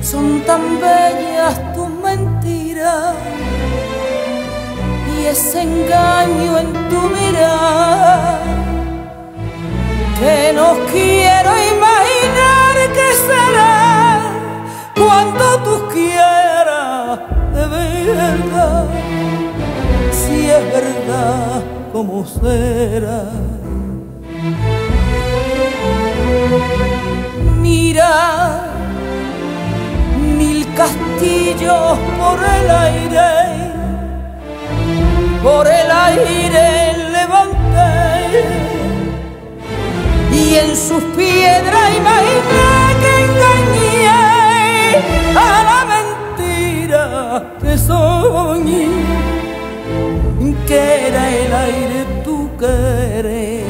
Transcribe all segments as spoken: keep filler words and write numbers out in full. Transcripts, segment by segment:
Son tan bellas tus mentiras y ese engaño en tu mirar, que no quiero imaginar qué será cuando tú quieras de verdad. Si es verdad, ¿cómo será? Mira, mil castillos por el aire, por el aire levanté, y en sus piedras imaginé que engañé a la mentira que soñé, que era el aire tu querer.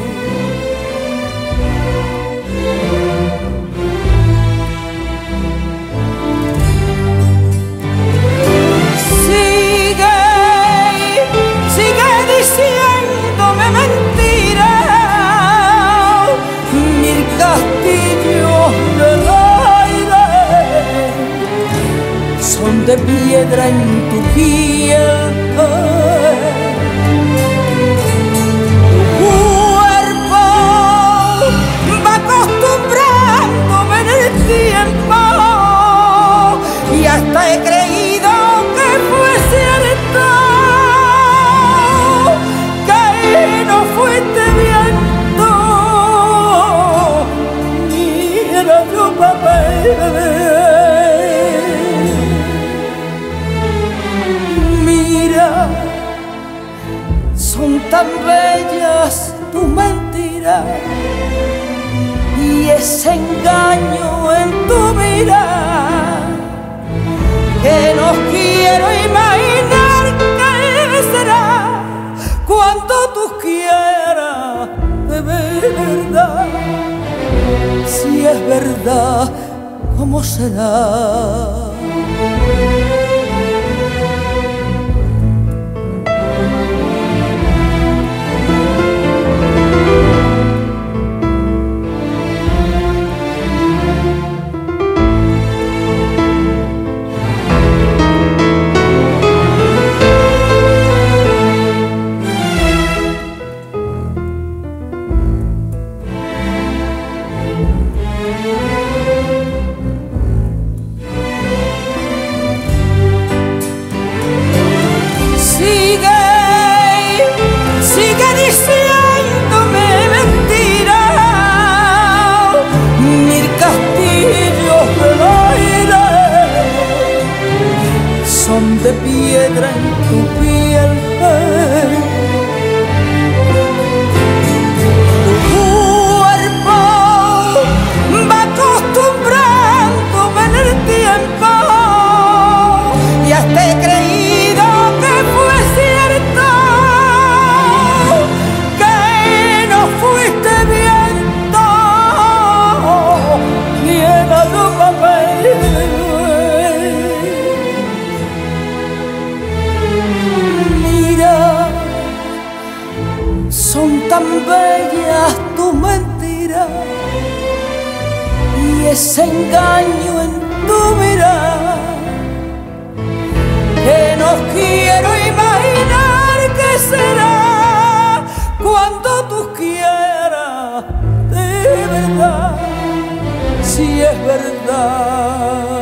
Diciéndome mentiras, mil castillos del aire son de piedra en tu piel. Tu cuerpo va acostumbrándome en el tiempo y hasta he creído que fue cierto. Fuiste viento, mira tu papel, mira, son tan bellas tus mentiras y ese engaño en tu mirar, que no quiero imaginar qué será cuando tú quieras de verdad. Si es verdad, ¿cómo será? Son de piedra en tu piel, tu cuerpo va acostumbrándome en el tiempo y hasta he creído que fue cierto, que no fuiste viento ni era tu papel. Son tan bellas tus mentiras y ese engaño en tu mirar, que no quiero imaginar qué será cuando tú quieras de verdad. Si es verdad.